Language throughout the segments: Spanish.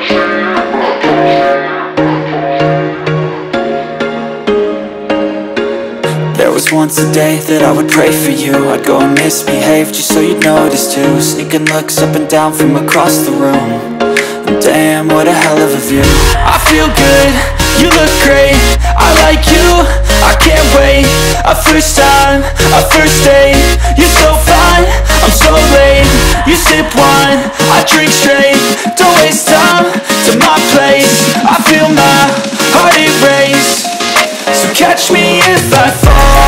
There was once a day that I would pray for you. I'd go and misbehave just so you'd notice too. Sneaking looks up and down from across the room. And damn, what a hell of a view. I feel good, you look great, I like you, I can't wait. A first time, a first date. You're so fine, I'm so late. You sip wine, I drink straight. Don't waste time to my place. I feel my heart erase. So catch me if I fall.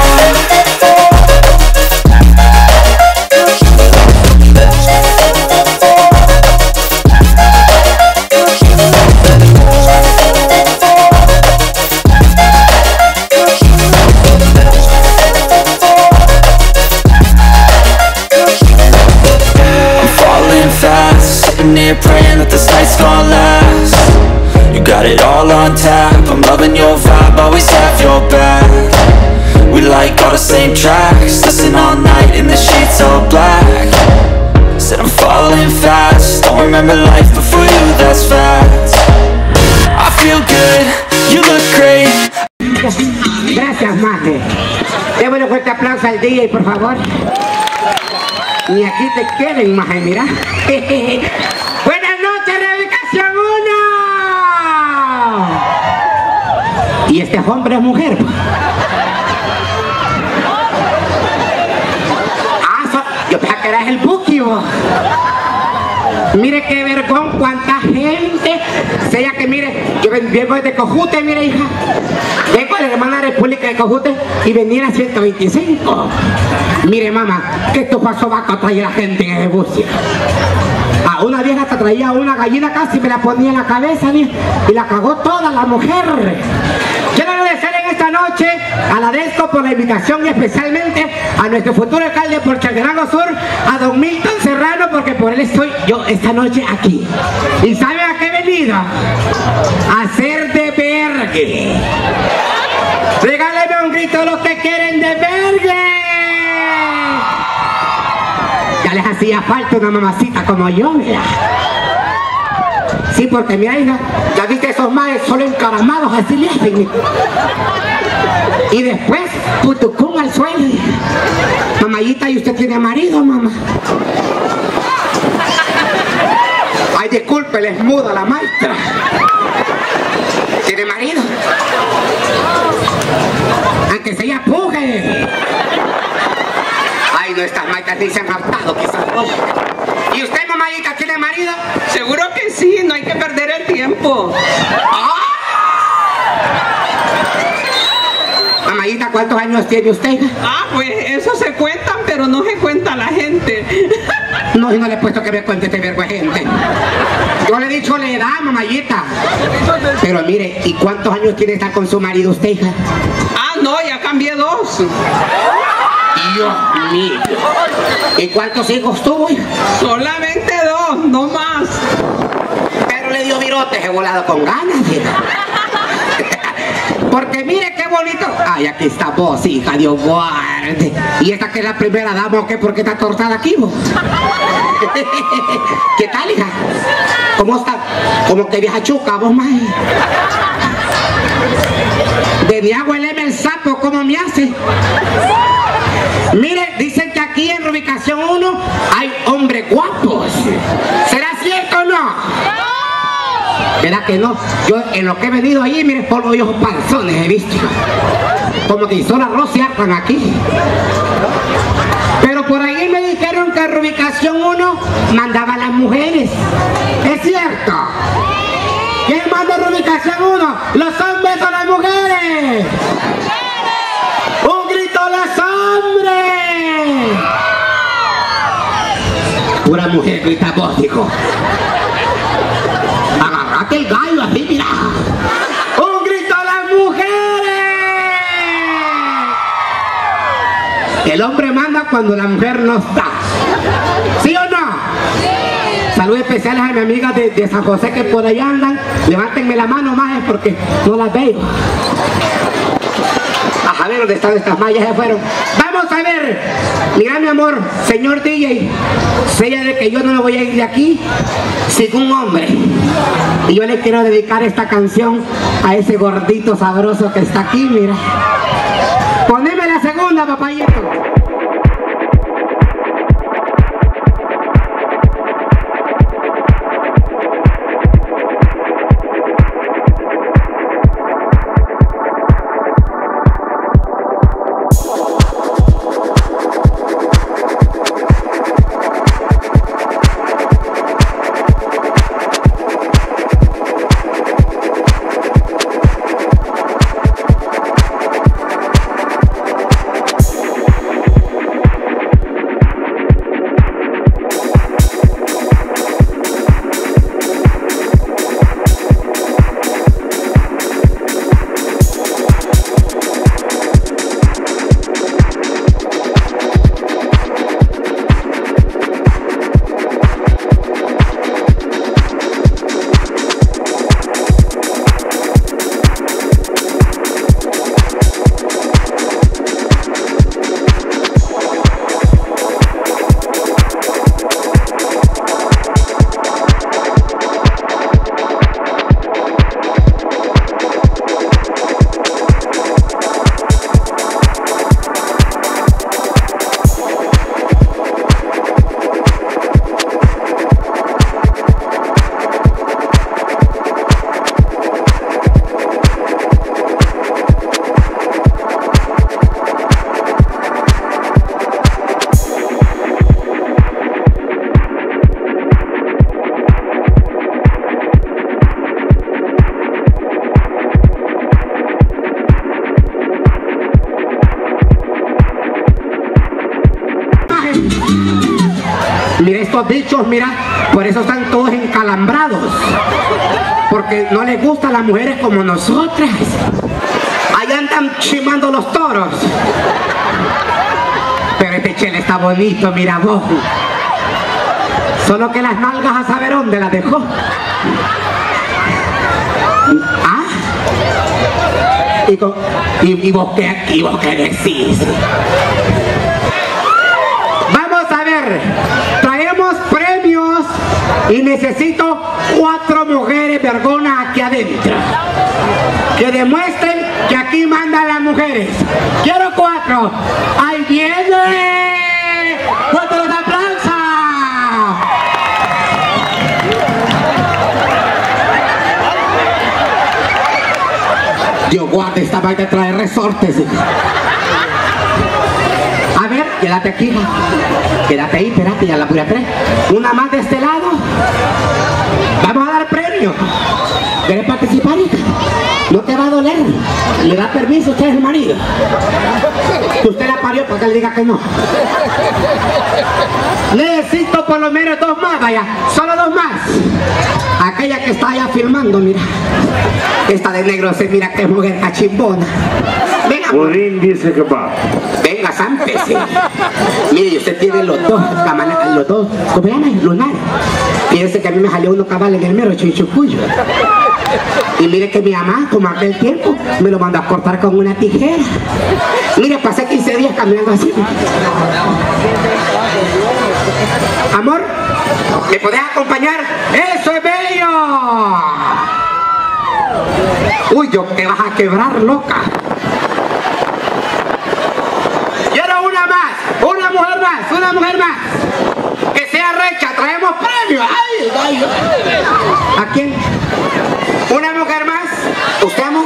I'm falling fast, sitting here praying that this night's gonna last. You got it all on tap, I'm loving your vibe, always have your back. We like all the same tracks, listen all night in the sheets all black. Said I'm falling fast, don't remember life before you, that's fact. I feel good, you look great. Gracias, Maje. Démosle un fuerte aplauso al DJ, por favor. Ni aquí te quieren, Maje, mira. Buenas noches, Reubicación 1. Y este hombre es mujer. Yo pensaba que eras el Buki, vos. Mire qué vergón, cuánta gente. Sea que mire, yo vengo de Cojute, mire, hija. Vengo de la hermana República de Cojute y venía a 125. Mire, mamá, que esto pasó vaca traía la gente en el bus. A una vieja te traía una gallina, casi me la ponía en la cabeza, y la cagó toda la mujer. Quiero agradecer en esta noche a la DESCO por la invitación y especialmente a nuestro futuro alcalde por Chaltenango Sur, a don Milton Serrano, porque por él estoy yo esta noche aquí. ¿Y saben a qué he venido? A hacer de vergue. Regáleme un grito a los que quieren de vergue. Ya les hacía falta una mamacita como yo, mira. Sí, porque mira, hija, ya viste esos maes solo encaramados, así le hacen. Y después, putucún al suelo. Mamayita, ¿y usted tiene marido, mamá? Ay, disculpe, les muda la maestra. ¿Tiene marido? Aunque se apuje. Ay, no, estas maestras ni se han raptado, quizás. ¿Y usted, mamayita, tiene marido? Seguro que sí, no hay que perder el tiempo. ¡Ah! Mamayita, ¿cuántos años tiene usted? Ah, pues eso se cuentan, pero no se cuenta la gente. No, yo no le he puesto que me cuente este verbo de gente. Yo le he dicho la edad, mamayita. Pero mire, ¿y cuántos años tiene estar con su marido usted, hija? Ah, no, ya cambié 2. Dios mío. ¿Y cuántos hijos tuvo, hija? Solamente 2, no más. Pero le dio virotes, he volado con ganas, hija. Porque mire qué bonito. Ay, aquí está vos, hija, Dios guarde. ¿Y esta que es la primera dama o qué? ¿Por qué está tortada aquí, vos? ¿Qué tal, hija? ¿Cómo está? ¿Cómo que vieja chuca, vos, más? De mi agua huéleme el sapo, ¿cómo me hace? Mire, dicen que aquí en Reubicación 1 hay hombres guapos. ¿Será cierto o no? ¿Verdad que no? Yo en lo que he venido ahí, mire, por los viejos panzones he visto. Como que hizo la arroz se hartan aquí. Pero por ahí me dijeron que en Reubicación 1 mandaba a las mujeres. ¿Es cierto? ¿Quién manda en Reubicación 1? ¿Los hombres o las mujeres? ¡Un grito a los hombres! Pura mujer grita vos, hijo. Agarrate el gallo así, mira. ¡Un grito a las mujeres! El hombre manda cuando la mujer no está. ¿Sí o no? Sí. Saludos especiales a mi amiga de San José que por allá andan. Levántenme la mano más porque no las veo. A ver dónde están estas mallas, ya fueron. Vamos a ver. Mira, mi amor, señor DJ, sella de que yo no me voy a ir de aquí sin un hombre. Y yo le quiero dedicar esta canción a ese gordito sabroso que está aquí, mira. Poneme la segunda, papayito. Mira estos bichos, mira, por eso están todos encalambrados. Porque no les gustan las mujeres como nosotras. Allá andan chimando los toros. Pero este chele está bonito, mira vos. Solo que las nalgas a saber dónde las dejó. ¿Ah? ¿Y vos qué decís? Vamos a ver. Traemos premios y necesito 4 mujeres vergonas aquí adentro. Que demuestren que aquí mandan las mujeres. Quiero 4. ¡Ahí viene! ¡Fuerte los aplausos! Dios guarde, esta vaina trae resortes. A ver, quédate aquí. Quédate ahí, espérate, ya la pura 3. Una más de este lado. Vamos a dar premio. ¿Quieres participar, hija? No te va a doler. Le da permiso, usted es el marido. Que usted la parió para que le diga que no. Necesito por lo menos 2 más, vaya. Solo 2 más. Aquella que está allá filmando, mira. Esta de negro se mira que mujer cachimbona. Venga. Purín dice que va. Venga, sámpese. Mire, y usted tiene los dos, ¿cómo se llama? Lunar. Fíjese que a mí me salió uno cabal en el mero chichucuyo. Y mire que mi mamá, como aquel tiempo, me lo mandó a cortar con una tijera. Mire, pasé 15 días caminando así. Amor, ¿me podés acompañar? ¡Eso es bello! Uy, yo te vas a quebrar, loca. Quiero una más, una mujer más. Que sea recha, traemos premio. ¡Ay, ay, ay! ¿A quién? ¿Una mujer más? ¿Usted, amor?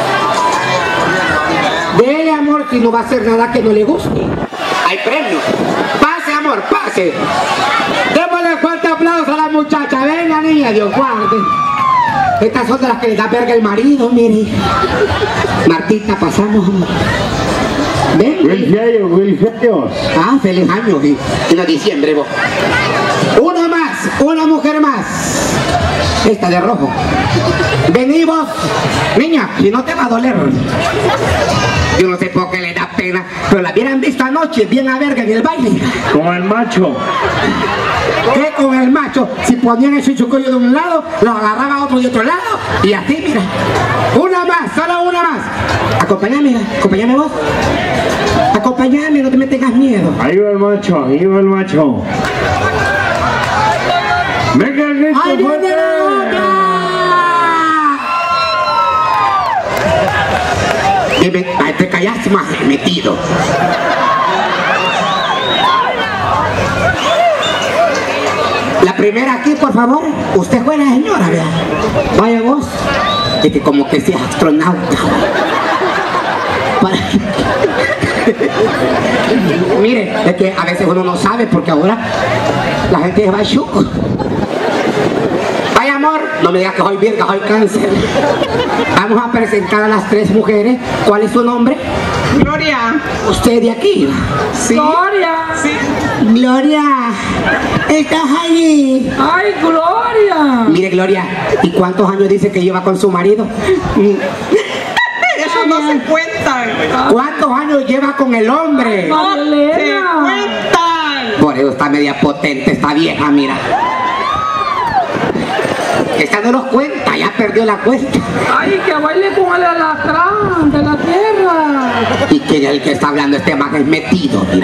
Dele, amor, si no va a hacer nada que no le guste. Hay premio. Pase, amor, pase. Démosle fuerte aplauso a la muchacha. Venga, niña, Dios guarde. Estas son de las que le da verga el marido, mire. Martita, pasamos, amor. Ven. Feliz año. Ah, feliz año, en diciembre, vos. Una más, una mujer más. Esta de rojo. Vení vos. Niña, si no te va a doler. Yo no sé por qué le da pena, pero la hubieran visto anoche bien a verga en el baile. Con el macho. ¿Qué con el macho? Si ponían el chuchucoyo de un lado, lo agarraba otro de otro lado, y así, mira. Una más, solo una más. Acompáñame, hija. Acompáñame vos. Acompáñame, no te me tengas miedo. Ahí va el macho, ahí va el macho. ¡Venga, Ernesto! ¡Ahí viene fuerte! la otra! Ay, te callaste más, metido. La primera aquí, por favor. Usted fue la señora, vea. Vaya vos. Es que como que seas astronauta. Mire, es que a veces uno no sabe porque ahora la gente va chuco. Vaya amor, no me digas que soy virga, soy cáncer. Vamos a presentar a las 3 mujeres. ¿Cuál es su nombre? Gloria. Usted de aquí. Sí. Gloria. Sí. Gloria, ¿estás allí? Ay, Gloria. Mire, Gloria, ¿y cuántos años dice que lleva con su marido? Eso no se cuenta. ¿Cuántos años lleva con el hombre? No se Elena. cuentan. Por eso está media potente esta vieja, mira. Esta no nos cuenta, ya perdió la cuenta. Ay, que baile con el alacrán de la tierra. ¿Y quién es el que está hablando? Este más es metido, mira.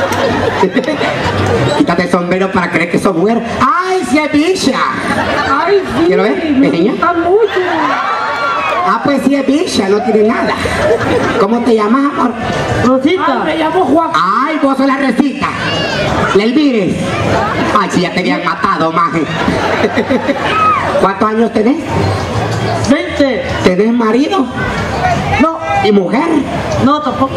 Quítate el sombrero para creer que son mujer. ¡Ay, si es bicha! Ay, sí. ¿Quiero ver? Me ¿Pequeña? gusta mucho. Ah, pues si es bicha, no tiene nada. ¿Cómo te llamas, amor? Rosita. Ay, me llamo Juan. Ay, vos sos la recita. La Elvires. Ay, si ya te habían matado, maje. ¿Cuántos años tenés? 20. ¿Tenés marido? No, ¿Y mujer? no, tampoco.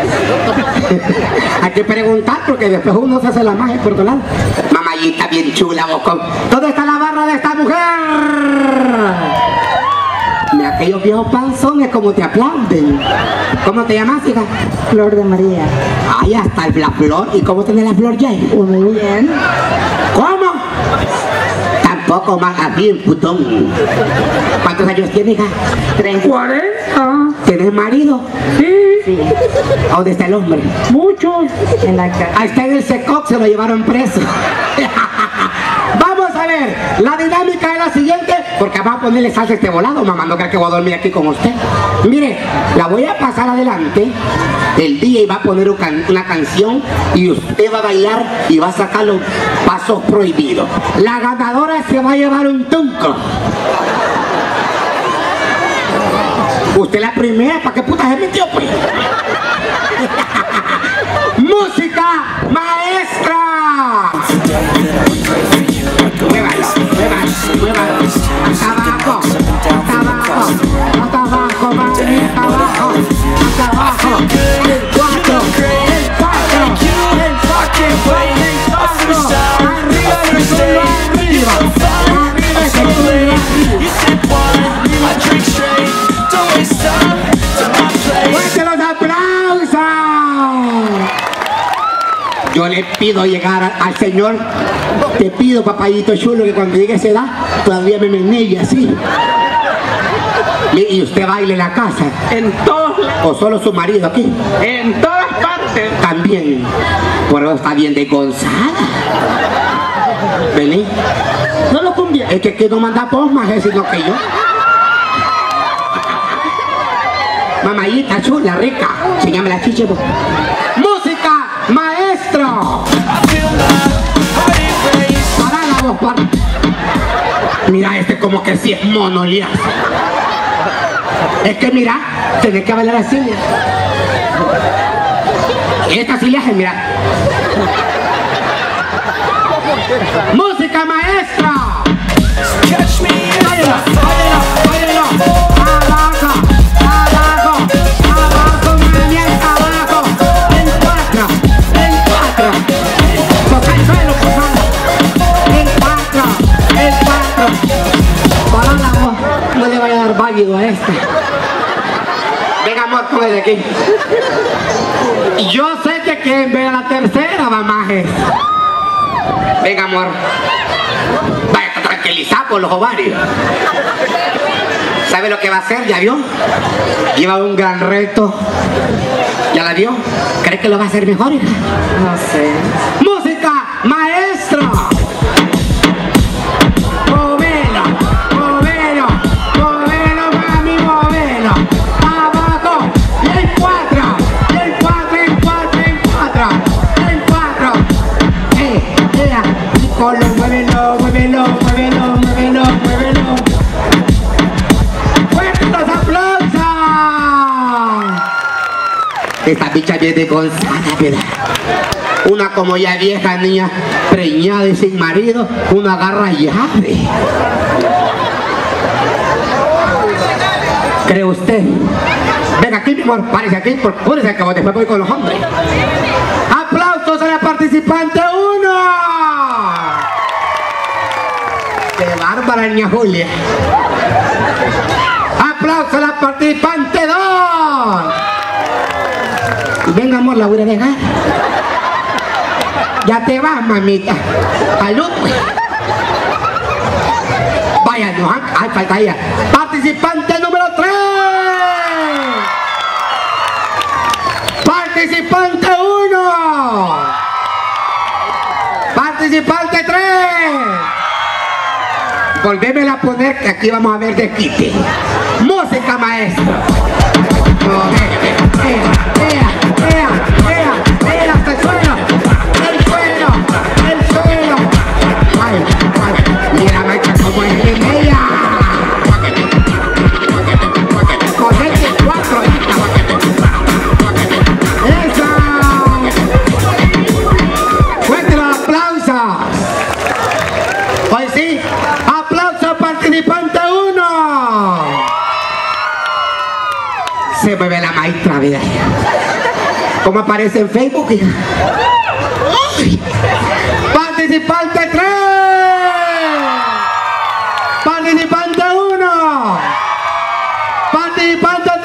Hay que preguntar porque después uno se hace la magia por otro lado. Mamayita bien chula, vos con... ¿Dónde está la barra de esta mujer? Mira, aquellos viejos panzones como te aplauden. ¿Cómo te llamas, hija? Flor de María. Ay, hasta la flor. ¿Y cómo tenés la flor ya? Muy bien. ¿Cómo? Tampoco más así, putón. ¿Cuántos años tienes, hija? 40. ¿Tienes marido? Sí, ¿A dónde está el hombre? muchos. En la casa. Ahí está en el SECOC, se lo llevaron preso. Vamos a ver, la dinámica es la siguiente, porque vamos a ponerle salsa a este volado, mamá, no creo que voy a dormir aquí con usted. Mire, la voy a pasar adelante, el DJ va a poner una canción y usted va a bailar y va a sacar los pasos prohibidos. La ganadora se va a llevar un tunco. Usted la primera, ¿para qué puta se metió, pues? ¡Música maestra! Muévalo, muévalo, muévalo. Hasta abajo, hasta abajo, hasta abajo, mami, hasta abajo, hasta abajo. El 4, el 4, el 4, el 4. Arriba del suelo, arriba. Arriba del suelo, arriba. ¡Fuerte los aplausos! Yo le pido llegar al Señor, te pido, papayito chulo, que cuando llegue a esa edad, todavía me menelle así. Y usted baile en la casa, En todos lados. o solo su marido aquí, En todas partes. también. Por eso está bien desgonzada. Vení. No lo cumbia. Es que no manda vos más, sino que yo. Mamayita chula, rica. Enséñame la chiche, vos. ¡Música, maestro! Para la voz, para. Mira este como que sí es mono, Lía. Es que mira, tenés que bailar así. Esta sí le hace, mira. ¡Música, maestra! ¡Báilalo, báilalo, báilalo! ¡Abajo, abajo, abajo, mami, abajo! ¡En 4, en 4! ¡Toca el suelo, por favor! ¡En 4, en 4! Para la voz, no le vaya a dar válido a esta. Venga, amor, póngale aquí. Yo sé que quien vea la tercera, mamaje. Venga, amor. Vaya, está tranquilizado por los ovarios. ¿Sabe lo que va a hacer? ¿Ya vio? Lleva un gran reto. ¿Ya la vio? ¿Cree que lo va a hacer mejor, hija? No sé. ¡Música, maestro! ¡Movelo, movelo, movelo, mami, movelo! ¡Abajo, bien de Gonzala, ¿verdad? Una como ya vieja niña, preñada y sin marido, una agarra llave. ¿Cree usted? Venga aquí, mi amor, párese aquí, púrese que después voy con los hombres. ¡Aplausos a la participante 1! ¡Qué bárbara, niña Julia! ¡Aplausos a la participante 2! Venga, amor, la voy a dejar. Ya te vas, mamita. ¡Salud! Vaya, no, ay, falta ella. Participante número 3. Participante 1. Participante 3. Volvémela a poner que aquí vamos a ver de quite. Música, maestro. Hasta el suelo. El suelo. Ay, mira, maestra, cómo es en ella. Conecte 4, hija. ¡Esa! ¡Fuerte los aplausos! Hoy sí, aplauso participante 1. Se mueve la maestra, vida. ¿Cómo aparece en Facebook, hija? ¡Ay! Participante 3. Participante 1. Participante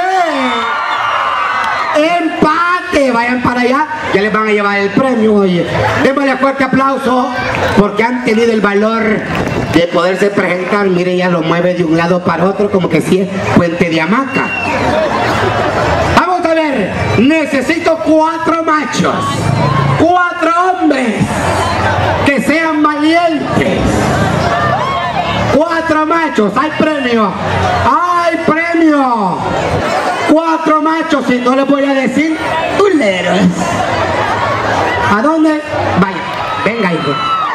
3. Empate. Vayan para allá. Ya les van a llevar el premio, oye. Démosle fuerte aplauso porque han tenido el valor de poderse presentar. Mire, ya lo mueve de un lado para otro como que si es puente de hamaca. Vamos a ver. Necesito 4 machos. 4 hombres que sean valientes. 4 machos. Hay premio. Hay premio. 4 machos. Y no les voy a decir culeros. ¿A dónde? Vaya. Venga, hijo.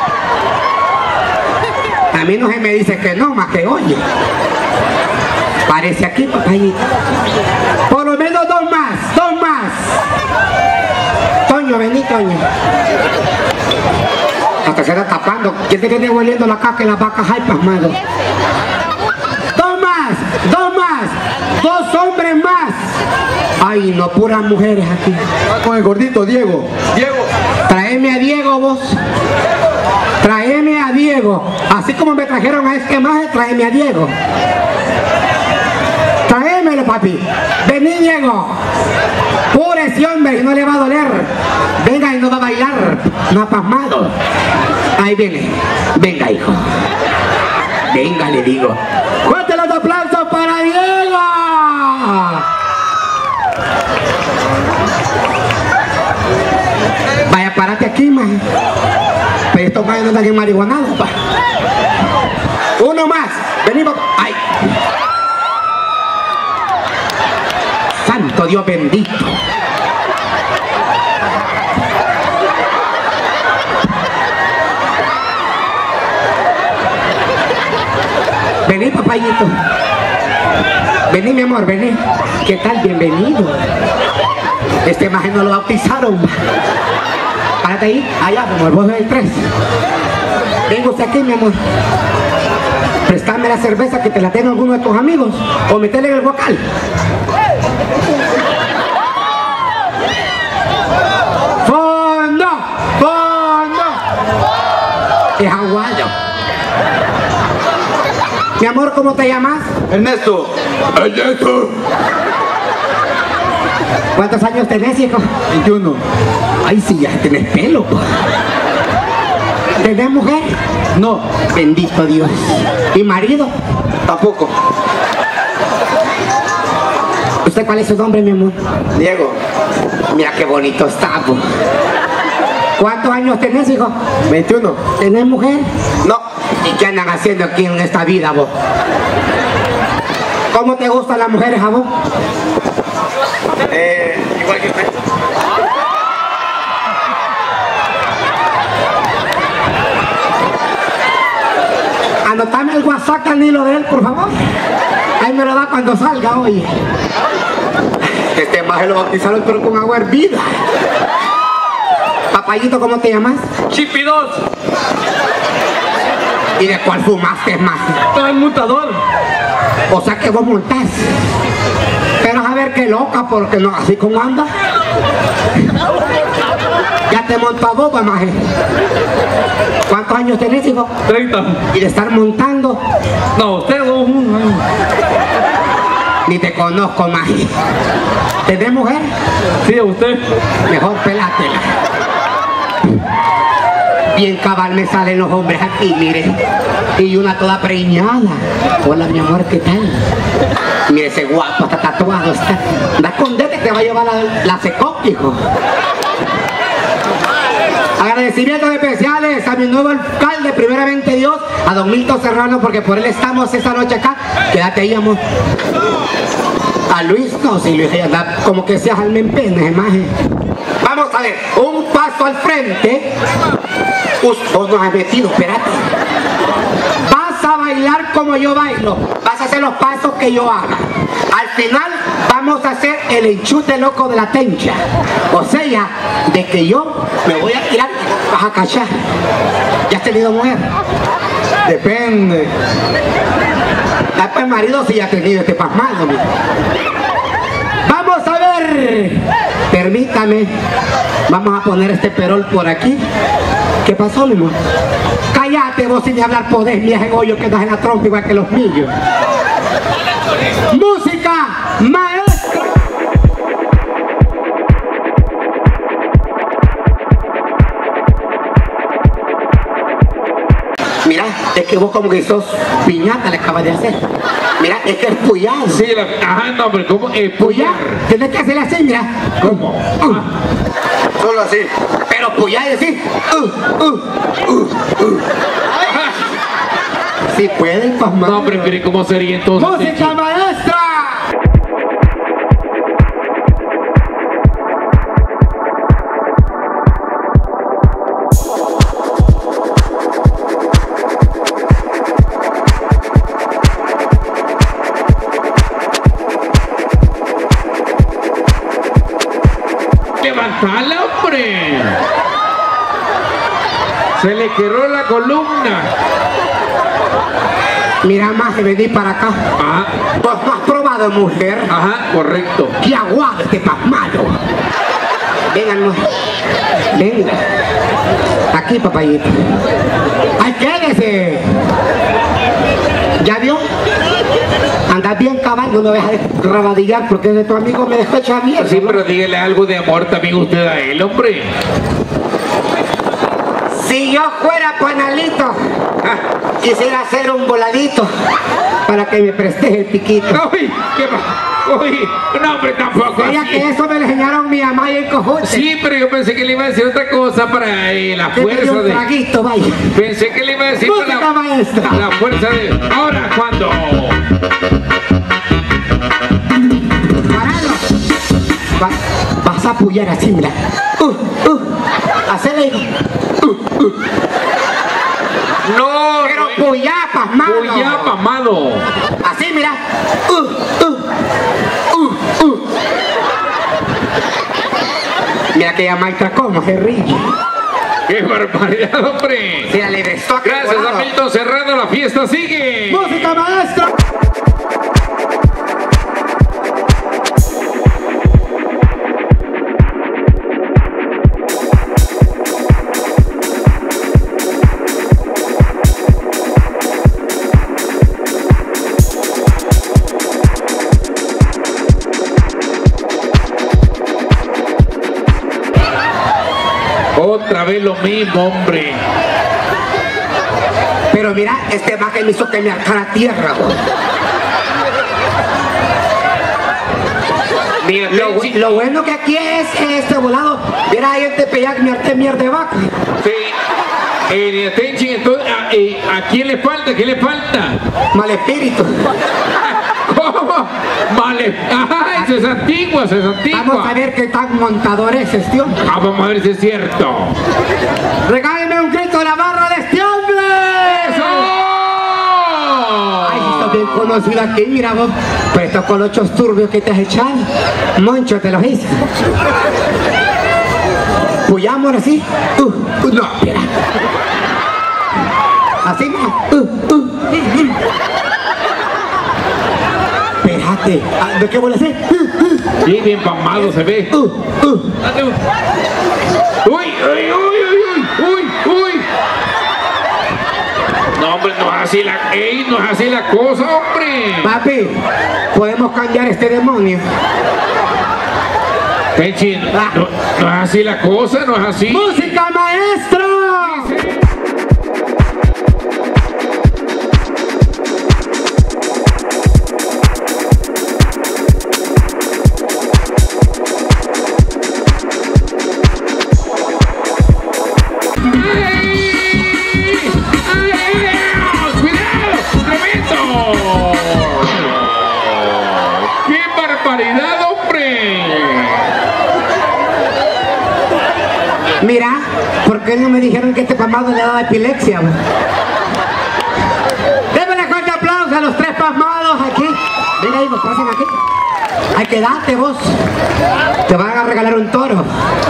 A mí no se me dice que no, más que oye. Parece aquí, papayito. Por lo menos 2 más. 2 más. Toño, vení, Toño. Hasta se está tapando. ¿Quién te viene hueliendo la caca en las vacas? Ay, pasmado. 2 más. 2 más. 2 hombres más. Ay, no, puras mujeres aquí. Con el gordito, Diego. Diego. Tráeme a Diego, vos. Tráeme a Diego. Así como me trajeron a este maje, tráeme a Diego. Tráemelo, papi. Vení, Diego. Pure ese hombre y no le va a doler. Venga y no va a bailar. No ha pasmado. Ahí viene. Venga, hijo. Venga, le digo. ¡Fuerte los aplausos para Diego! Vaya, párate aquí, maje. Pero estos majes no están en marihuanados, pa. 1 más. Venimos. ¡Ay! Santo Dios bendito. Vení, papayito. Vení, mi amor, vení. ¿Qué tal? Bienvenido. Este maje no lo bautizaron. Párate ahí, allá, mi amor, vos sos el 3. Venga usted aquí, mi amor. Préstame la cerveza que te la tengo alguno de tus amigos. O metele en el vocal. ¡Fondo! ¡Fondo! Es aguayo. Mi amor, ¿cómo te llamas? Ernesto. Ernesto. ¿Cuántos años tenés, hijo? 21. Ay, sí, ya tenés pelo. ¿Tenés mujer? No. Bendito Dios. ¿Y marido? Tampoco. ¿Usted cuál es su nombre, mi amor? Diego. Mira qué bonito está, po. ¿Cuántos años tenés, hijo? 21. ¿Tenés mujer? No. ¿Y qué andan haciendo aquí en esta vida, vos? ¿Cómo te gustan las mujeres, a vos? Igual que usted. Anotame el WhatsApp al hilo de él, por favor. Ahí me lo da cuando salga, oye. Este maje lo bautizaron pero con agua hervida. Papayito, ¿cómo te llamas? Chipidos. ¿Y de cuál fumaste, maje? Transmutador. O sea que vos montás. Pero a ver qué loca, porque no, así como anda. Ya te montó a boba, maje. ¿Cuántos años tenés, hijo? 30. ¿Y de estar montando? No, usted no. Ni te conozco, maje. ¿Tenés mujer? Sí, usted. Mejor pelátela. Bien cabal me salen los hombres aquí, mire. Y una toda preñada. Hola, mi amor, ¿qué tal? Mire ese guapo, está tatuado, está. Anda, escondete, te va a llevar la Secoc, hijo. Agradecimientos especiales a mi nuevo alcalde, primeramente Dios, a don Milton Serrano, porque por él estamos esta noche acá. Quédate ahí, amor. A Luis, no, si Luis anda como que seas alma en pena, imagen. Vamos a ver, un paso al frente. Vos nos has metido, espérate. Vas a bailar como yo bailo. Vas a hacer los pasos que yo haga. Al final vamos a hacer el enchute loco de la tencha. O sea, de que yo me voy a tirar, vas a cachar. ¿Ya has tenido mujer? Depende. Pues marido sí ya ha tenido este pasmado. Vamos a ver. Permítame. Vamos a poner este perol por aquí. ¿Qué pasó, mi amor? Cállate vos sin hablar podés, vieja en hoyo que das en la trompa igual que los millos. ¡Música, maestro! Mira, es que vos como que sos piñata le acabas de hacer. Mira, es que es puyar. Sí, ajá, no, pero ¿cómo? Puyar. Tienes que hacerle así, mira. ¿Cómo? Solo así. Pero puyar y decir. Si pueden, pues más. No, pero mire cómo sería entonces. ¡Música, maestra! ¡Levantala, hombre! Se le quebró la columna. Mira más que venir para acá. Ajá, Pues no has probado, mujer. ajá, correcto. ¡Qué aguante, pasmado! Vengan, no. Venga. Aquí, papayito. ¡Ay, quédese! ¿Ya vio? Andas bien cabal, no me dejas de rabadillar porque de tu amigo me dejó hecha mierda. Sí, pero dígale algo de amor también usted a él, hombre. Si yo fuera panalito, quisiera hacer un voladito para que me prestes el piquito. Uy, ¿qué pasa? Uy, no, hombre, tampoco Sabía así. que eso me lo enseñaron mi mamá y el cojute. Sí, pero yo pensé que le iba a decir otra cosa para la Que me dio fuerza un de... traguito, vaya. Pensé que le iba a decir para Música, maestra. la fuerza de... Ahora, ¿cuándo? Paralo. Vas a puyar así, mira. Hacele. No, Pero puyá, pasmado. ya, mamado. Así, mira. Mira que ya maestra como se ríe. ¡Qué barbaridad, hombre! Mira, le restó aquí Gracias a volado. Milton Serrano, la fiesta sigue. Música, maestra. Otra vez lo mismo, hombre. Pero mira, este maje me hizo que me arcara tierra. Mira, Lo bueno que aquí es este volado. Mira ahí este peyac, me harté mierda de vaca. sí. Tenchi, entonces, ¿a quién le falta? ¿Qué le falta? Mal espíritu. ¿Cómo? Vale. Ajá, eso es antigua, eso es antigua. Vamos a ver qué tan montador es este hombre. Vamos a ver si es cierto. Regáleme un grito a la barra de este hombre. ¡Eso! Ay, esto sos bien conocido aquí, mira vos. Por estos colochos turbios que te has echado. Moncho te los hizo. Puyamos así. No, espera. Así, Espérate. ¿De qué voy a hacer? Sí, bien pamado se ve. Uy, uy, uy, uy, uy. No, hombre, no es así no es así la cosa, hombre. Papi, podemos cambiar este demonio. Tenchi, no es así la cosa, no es así. ¡Música, maestro! Mira, ¿por qué no me dijeron que este pasmado le daba epilepsia? Démosle fuerte aplauso a los tres pasmados aquí. Mira ahí, nos pasan aquí. Hay que darte vos. Te van a regalar un toro.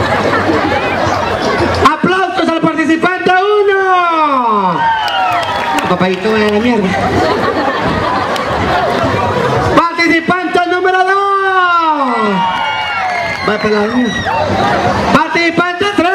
¡Aplausos al participante 1! Papayito de la mierda. Participante número 2. Va a pegar uno. Participante 3.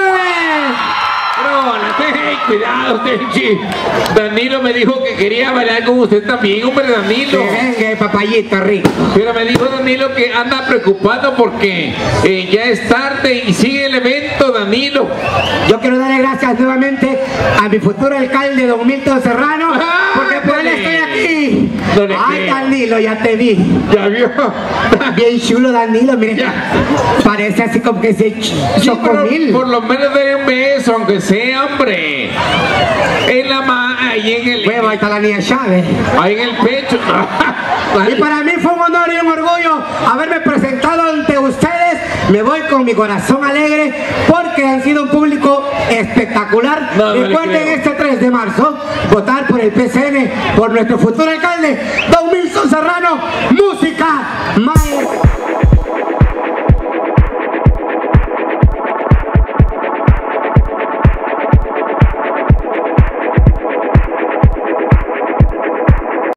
Cuidado, Tenchi. Danilo me dijo que quería bailar con usted también, hombre, Danilo. Que venga, papayito rico. Pero me dijo Danilo que anda preocupado porque ya es tarde y sigue el evento, Danilo. Yo quiero darle gracias nuevamente a mi futuro alcalde, don Milton Serrano, porque por él estoy aquí. No le Ay, creo. Danilo, ya te vi. Ya vio. Bien chulo, Danilo, mire. Ya. Parece así como que se Sí, chocomil. por lo menos de un beso, aunque sea, hombre. En la mano, ahí en el. Huevo, ahí está la niña Chávez. Ahí en el pecho. Y para mí fue un honor y un orgullo haberme presentado ante ustedes. Me voy con mi corazón alegre porque han sido un público espectacular. No, no le Recuerden creo. este 3 de marzo votar por el PCN, por nuestro futuro alcalde, don Milton Serrano. Música, maestro.